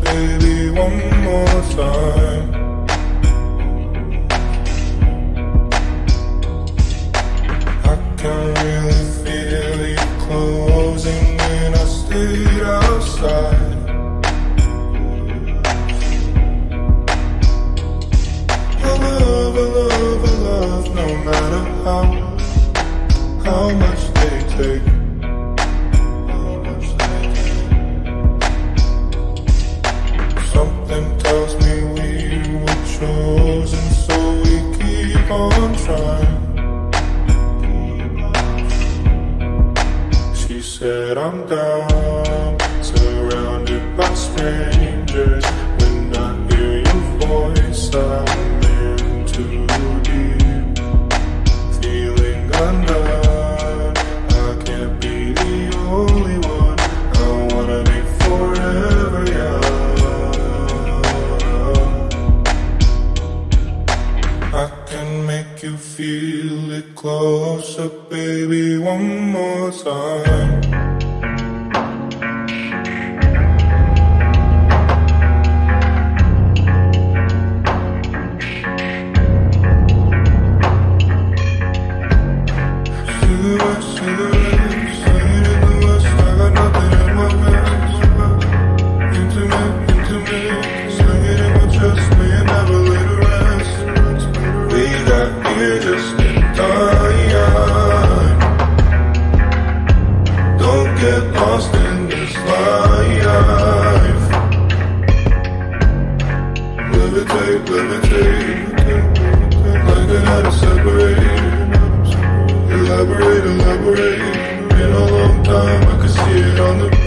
baby, one more time. I can really feel you closing when I stayed outside. I love, no matter how much they take. Something tells me we were chosen, so we keep on trying. She said I'm down, surrounded by strangers. When I hear your voice, I'm in too deep, feeling undone. I can't be the only one. I wanna be forever young. I can make you feel it closer, baby, one more time. Get lost in this life. Levitate, like an how to separate. Elaborate. Been a long time, I could see it on the